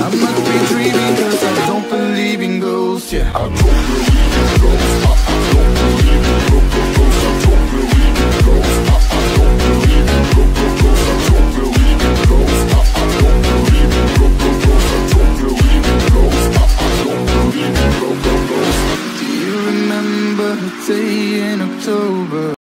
I must be dreaming, cause I don't believe in ghosts, yeah. I don't believe in ghosts. I don't believe in ghosts. I don't believe in ghosts. I don't believe in ghosts. I don't believe in ghosts. I don't believe in ghosts. I don't believe in ghosts. I don't believe in ghosts. Do you remember a day in October?